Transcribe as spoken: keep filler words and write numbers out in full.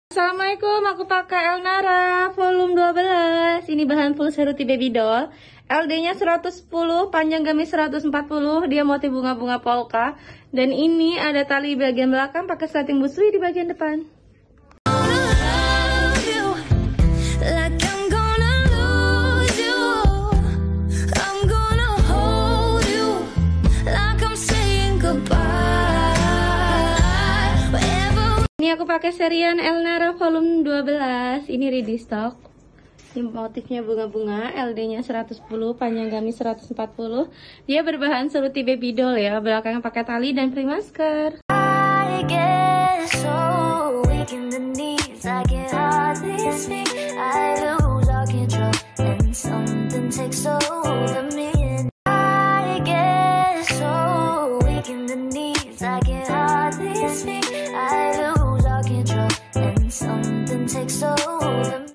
Assalamualaikum, aku pakai Elnara volume dua belas. Ini bahan full seruti baby doll. L D-nya seratus sepuluh, panjang gamis seratus empat puluh, dia motif bunga-bunga polka. Dan ini ada tali bagian belakang pakai setting busui di bagian depan. Ini aku pakai serian Elnara volume dua belas. Ini ready stock. Ini motifnya bunga-bunga, L D-nya seratus sepuluh, panjang gamis seratus empat puluh. Dia berbahan seruti baby doll ya, belakangnya pakai tali dan free masker.